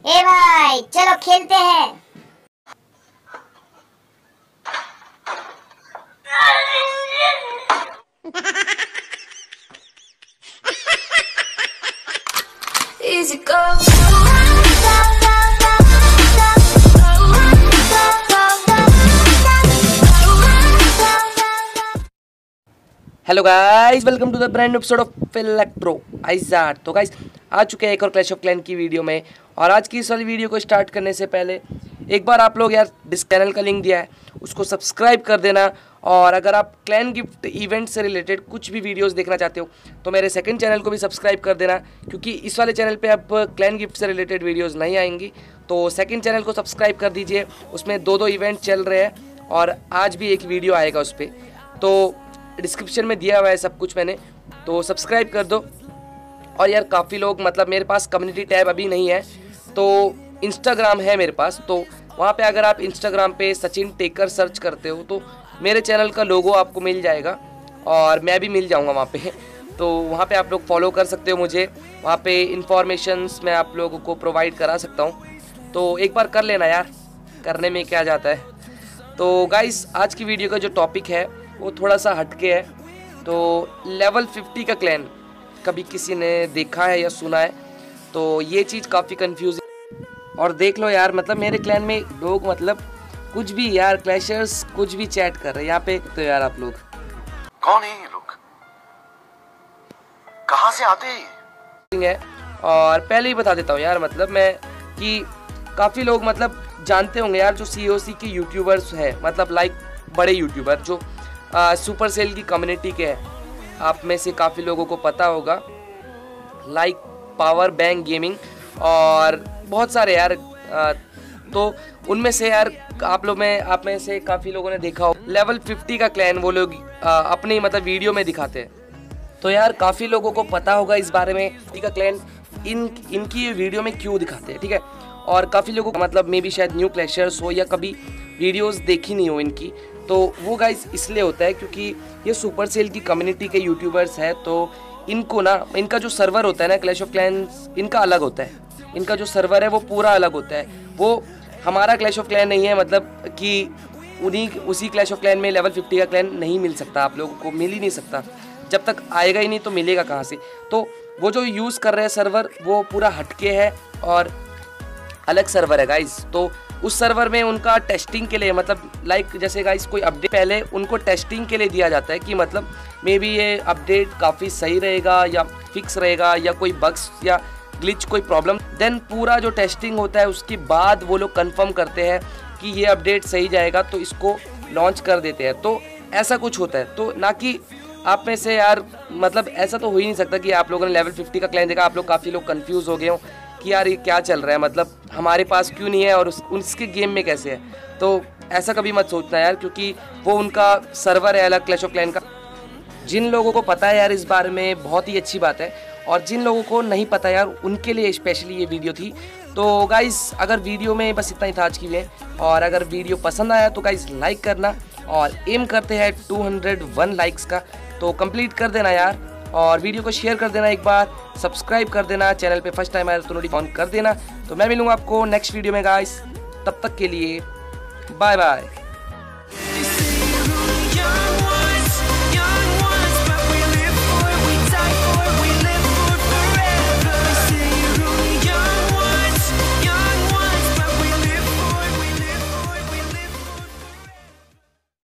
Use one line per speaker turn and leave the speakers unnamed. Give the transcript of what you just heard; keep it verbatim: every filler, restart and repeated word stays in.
ए भाई चलो खेलते हैं। Easy go।
Hello guys, welcome to the brand episode of electro आइजार। तो गाइस आ चुके हैं एक और क्लैश ऑफ क्लैन की वीडियो में। और आज की इस वाली वीडियो को स्टार्ट करने से पहले एक बार आप लोग यार डिस चैनल का लिंक दिया है उसको सब्सक्राइब कर देना। और अगर आप क्लैन गिफ्ट इवेंट से रिलेटेड कुछ भी वीडियोस देखना चाहते हो तो मेरे सेकंड चैनल को भी सब्सक्राइब कर देना, क्योंकि इस वाले चैनल पे अब क्लैन गिफ्ट से रिलेटेड वीडियोस नहीं आएंगी। तो सेकंड चैनल को सब्सक्राइब कर दीजिए, उसमें दो दो इवेंट चल रहे हैं और आज भी एक वीडियो आएगा उस पर। तो डिस्क्रिप्शन में दिया हुआ है सब कुछ मैंने, तो सब्सक्राइब कर दो। और यार काफ़ी लोग मतलब मेरे पास कम्युनिटी टैब अभी नहीं है, तो इंस्टाग्राम है मेरे पास। तो वहाँ पे अगर आप इंस्टाग्राम पे सचिन टेकर सर्च करते हो तो मेरे चैनल का लोगो आपको मिल जाएगा और मैं भी मिल जाऊँगा वहाँ पे। तो वहाँ पे आप लोग फॉलो कर सकते हो मुझे, वहाँ पे इंफॉर्मेशंस मैं आप लोगों को प्रोवाइड करा सकता हूँ। तो एक बार कर लेना यार, करने में क्या जाता है। तो गाइस आज की वीडियो का जो टॉपिक है वो थोड़ा सा हटके है। तो लेवल फिफ्टी का क्लैन कभी किसी ने देखा है या सुना है? तो ये चीज़ काफ़ी कंफ्यूजिंग। और देख लो यार, मतलब मेरे क्लैन में लोग मतलब कुछ भी यार क्लैशर्स कुछ भी चैट कर रहे हैं यहाँ पे। तो यार आप लोग
कौन है ये लोग, कहाँ से आते हैं?
और पहले ही बता देता हूँ यार, मतलब मैं कि काफ़ी लोग मतलब जानते होंगे यार जो सी ओ सी के यूट्यूबर्स हैं, मतलब लाइक बड़े यूट्यूबर जो सुपर सेल की कम्युनिटी के हैं। आप में से काफ़ी लोगों को पता होगा, लाइक पावर बैंक गेमिंग और बहुत सारे यार। आ, तो उनमें से यार आप लोग में आप में से काफ़ी लोगों ने देखा हो लेवल फिफ्टी का क्लैन वो लोग अपनी मतलब वीडियो में दिखाते हैं। तो यार काफ़ी लोगों को पता होगा इस बारे में फिफ्टी का क्लैन इन इनकी वीडियो में क्यों दिखाते हैं, ठीक है। और काफ़ी लोगों को मतलब मे बी शायद न्यू क्लैशर्स हो या कभी वीडियोस देखी नहीं हो इनकी। तो वो गाइस इसलिए होता है क्योंकि ये सुपर सेल की कम्युनिटी के यूट्यूबर्स हैं। तो इनको ना इनका जो सर्वर होता है ना क्लैश ऑफ क्लैंस, इनका अलग होता है। इनका जो सर्वर है वो पूरा अलग होता है। वो हमारा क्लैश ऑफ क्लैन नहीं है, मतलब कि उन्हीं उसी क्लैश ऑफ क्लैन में लेवल फिफ्टी का क्लैन नहीं मिल सकता, आप लोगों को मिल ही नहीं सकता। जब तक आएगा ही नहीं तो मिलेगा कहाँ से। तो वो जो यूज़ कर रहे हैं सर्वर वो पूरा हटके है और अलग सर्वर है गाइस। तो उस सर्वर में उनका टेस्टिंग के लिए मतलब लाइक जैसे गाइस कोई अपडेट पहले उनको टेस्टिंग के लिए दिया जाता है कि मतलब मे बी ये अपडेट काफ़ी सही रहेगा या फिक्स रहेगा या कोई बग्स या ग्लिच कोई प्रॉब्लम, देन पूरा जो टेस्टिंग होता है उसके बाद वो लोग कंफर्म करते हैं कि ये अपडेट सही जाएगा तो इसको लॉन्च कर देते हैं। तो ऐसा कुछ होता है। तो ना कि आप में से यार मतलब ऐसा तो हो ही नहीं सकता कि आप लोगों ने लेवल फिफ्टी का क्लैन देखा, आप लोग काफ़ी लोग कन्फ्यूज़ हो गए हो कि यार ये क्या चल रहा है, मतलब हमारे पास क्यों नहीं है और उस, उसके गेम में कैसे है। तो ऐसा कभी मत सोचना यार, क्योंकि वो उनका सर्वर है अलग क्लैश ऑफ क्लैन का। जिन लोगों को पता है यार इस बारे में बहुत ही अच्छी बात है, और जिन लोगों को नहीं पता यार उनके लिए स्पेशली ये वीडियो थी। तो गाइस अगर वीडियो में बस इतना ही था आज की लिए, और अगर वीडियो पसंद आया तो गाइस लाइक करना, और एम करते हैं टू हंड्रेड वन लाइक्स का, तो कंप्लीट कर देना यार। और वीडियो को शेयर कर देना, एक बार सब्सक्राइब कर देना, चैनल पे फर्स्ट टाइम आया तो नोटिफिकेशन ऑन कर देना। तो मैं मिलूंगा आपको नेक्स्ट वीडियो में गाइस, तब तक के लिए बाय बाय।